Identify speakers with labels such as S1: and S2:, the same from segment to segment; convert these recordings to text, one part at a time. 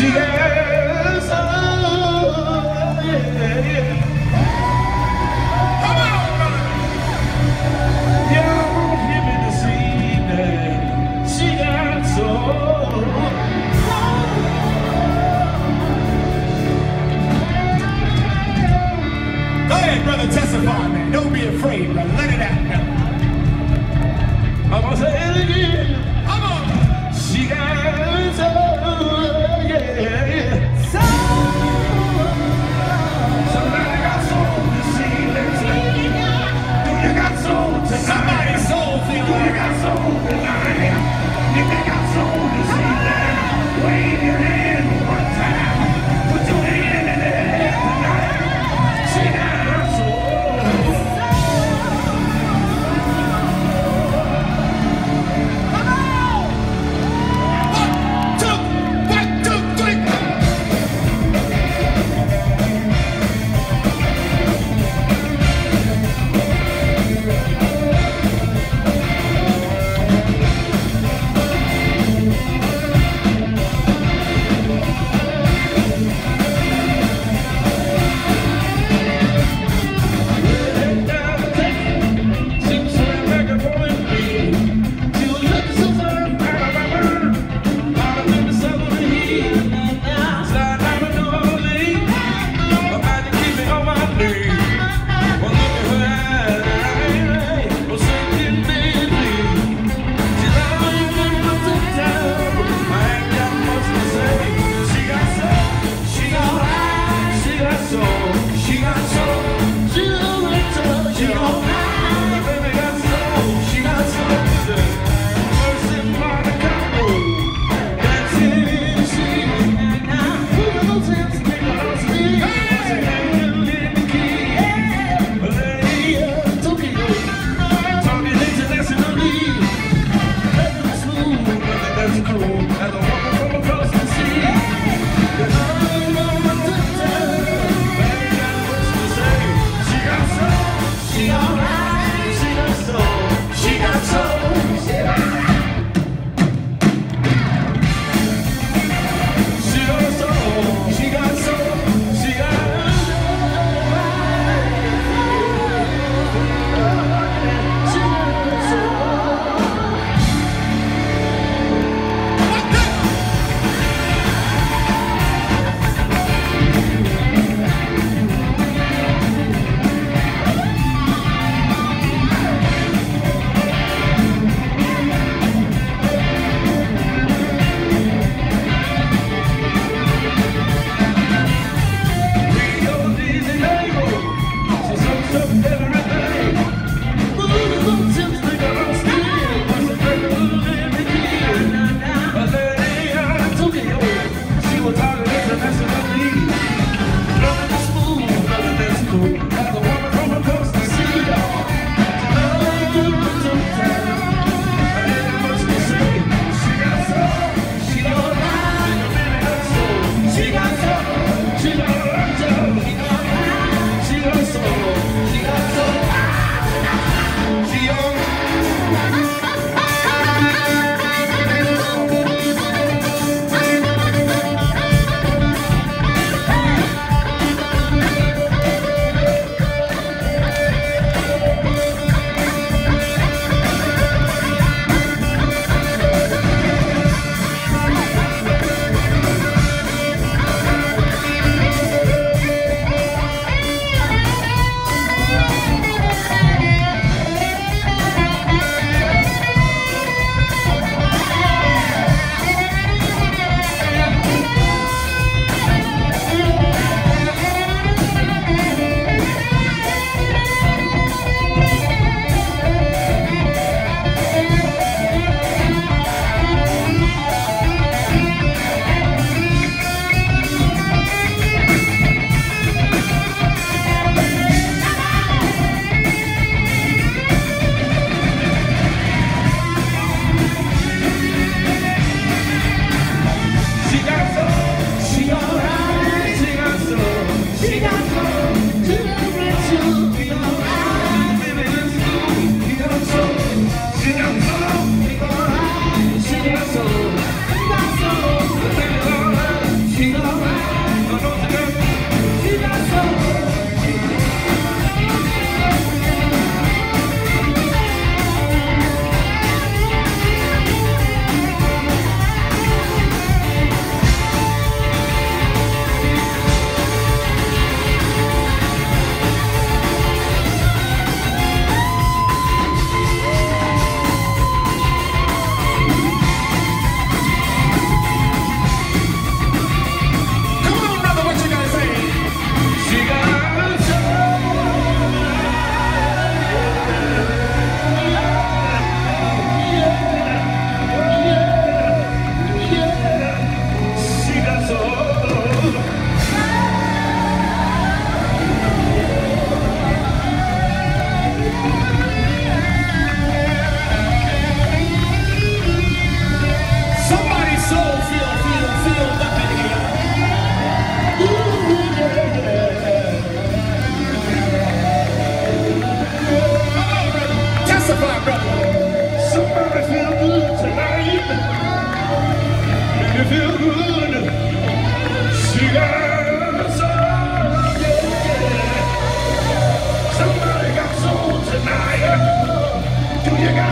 S1: got soul, yeah, yeah. Come on, brother. Y'all hear me this evening. She got soul. Go ahead, brother, testify, man. Don't be afraid, brother. Let it out, man. I'm gonna say it again. Come on. She got soul, yeah, yeah. Soul. Somebody got soul this evening. Do you got soul tonight? Somebody's soul thing. Do you got soul tonight? If you got soul this evening, wave your hand one time. Put your hand in the air tonight. She got soul.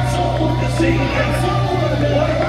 S1: soul to see, I soul to